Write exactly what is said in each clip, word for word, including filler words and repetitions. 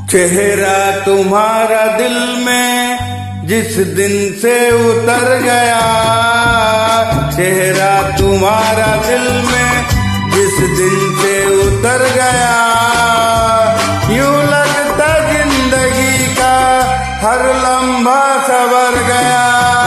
चेहरा तुम्हारा दिल में जिस दिन से उतर गया, चेहरा तुम्हारा दिल में जिस दिन से उतर गया, यूं लगता जिंदगी का हर लम्हा सवर गया।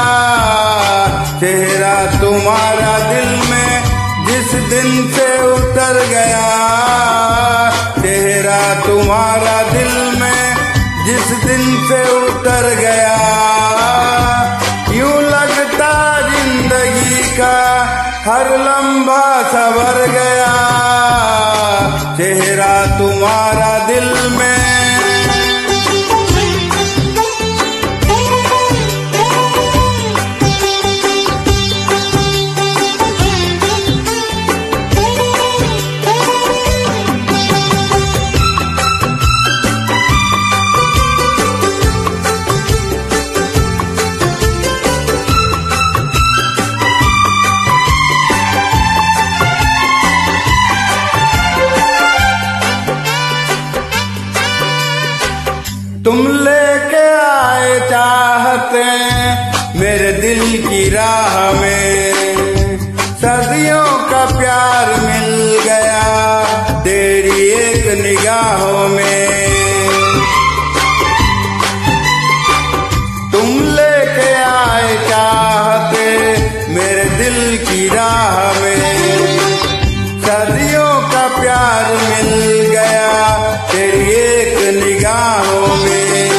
चेहरा तुम्हारा दिल में जिस दिन से उतर गया, चेहरा तुम्हारा दिल में जिस दिन से उतर गया, यूं लगता जिंदगी का हर लम्हा सवर गया। चेहरा तुम्हारा दिल में तुम लेके आए चाहते मेरे दिल की राह में, सदियों का प्यार मिल गया तेरी एक निगाहों में। तुम लेके आए चाहते मेरे दिल की राह में, सदियों का प्यार मिल गया तेरी एक निगाहों में।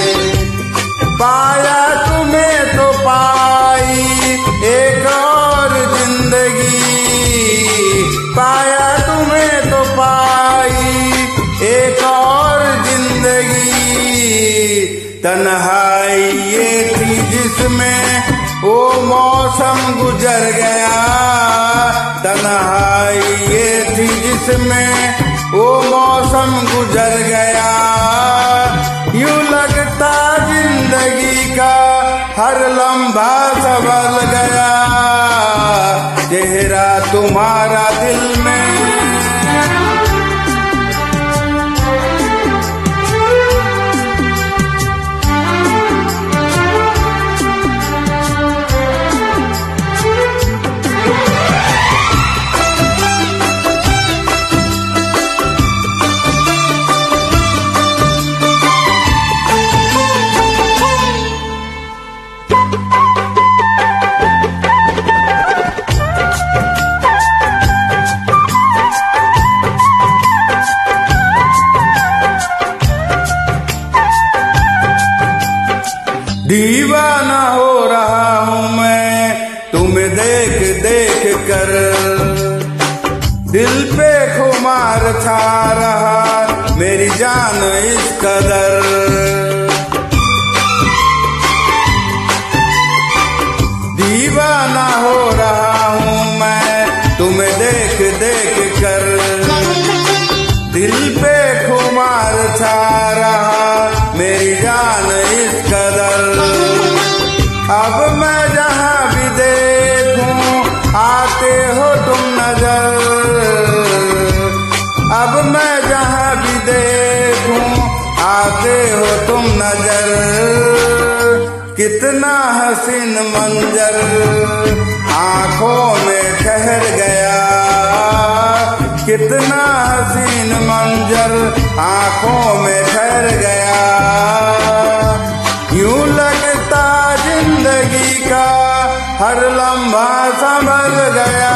पाया तुम्हें तो पाई एक और जिंदगी, पाया तुम्हें तो पाई एक और जिंदगी। तन्हाई ये थी जिसमें वो मौसम गुजर गया, तन्हाई ये थी जिसमें वो मौसम गुजर गया, यूं लगता जिंदगी का हर लम्हा संभल गया। चेहरा तुम्हारा दिल में दीवाना हो रहा हूँ मैं तुम्हें देख देख कर, दिल पे खुमार छा रहा मेरी जान इस कदर। दीवाना हो रहा हूँ मैं तुम्हें देख देख कर, दिल पे खुमार छा रहा मेरी जान इस कदर। अब मैं जहाँ भी देखूं आते हो तुम नजर, अब मैं जहाँ भी देखूं आते हो तुम नजर। कितना हसीन मंजर आंखों में ठहर गया, कितना हसीन मंजर आंखों में ठहर गया, यूं लगता जिंदगी का हर लम्हा संभल गया।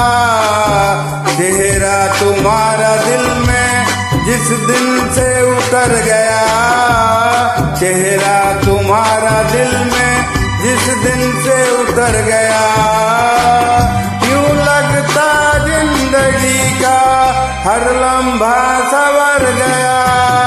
चेहरा तुम्हारा दिल में जिस दिन से उतर गया, चेहरा तुम्हारा दिल में जिस दिन से उतर गया, यूं लगता जिंदगी का हर लम्हा संवर गया।